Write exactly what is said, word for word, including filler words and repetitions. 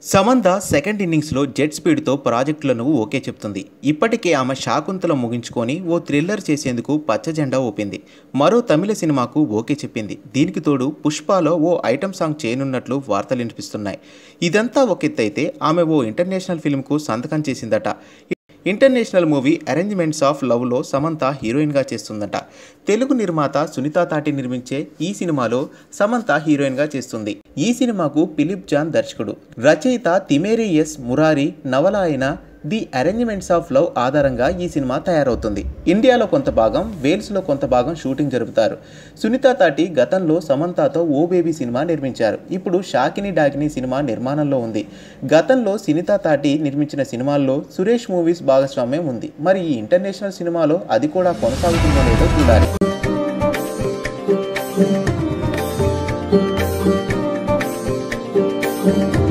Samantha second ఇన్నింగ్స్లో jet స్పీడ్తో ప్రాజెక్టులను ఓకే చెప్తుంది. ఇప్పటికే ఆమె శాకుంతల ముగించుకొని ఓ థ్రిల్లర్ చేసేందుకు పచ్చజెండా ఊపింది. మరో తమిళ సినిమాకు ఓకే చెప్పింది. దీనికి తోడు పుష్పలో ఓ ఐటమ్ సాంగ్ చేయనున్నట్లు వార్తలు వినిపిస్తున్నాయి. ఇదంతా ఒక ఎత్తైతే ఆమె ఓ ఇంటర్నేషనల్ ఫిల్మ్కు సంతకం చేసిందట. ఇంటర్నేషనల్ మూవీ అరేంజ్మెంట్స్ ఆఫ్ లవ్లో సమంత హీరోయిన్గా చేస్తుందట. తెలుగు నిర్మాత సునీత తాటి నిర్మించే ఈ సినిమాలో సమంత హీరోయిన్గా చేస్తుంది. ఈ సినిమాకు ఫిలిప్ జాన్ దర్శకుడు. రచయిత తిమేరి ఎస్ మురారి నవల అయిన ది అరేంజ్మెంట్స్ ఆఫ్ లవ్ ఆధారంగా ఈ సినిమా తయారవుతుంది. ఇండియాలో కొంత భాగం, వేల్స్లో కొంత భాగం షూటింగ్ జరుపుతారు. సునీత తాటి గతంలో సమంతతో ఓ బేబీ సినిమా నిర్మించారు. ఇప్పుడు షాకిని డాకిని సినిమా నిర్మాణంలో ఉంది. గతంలో సునీత తాటి నిర్మించిన సినిమాల్లో సురేష్ మూవీస్ భాగస్వామ్యం ఉంది. మరి ఈ ఇంటర్నేషనల్ సినిమాలో అది కూడా కొనసాగుతుందో లేదో చూడాలి. Thank you.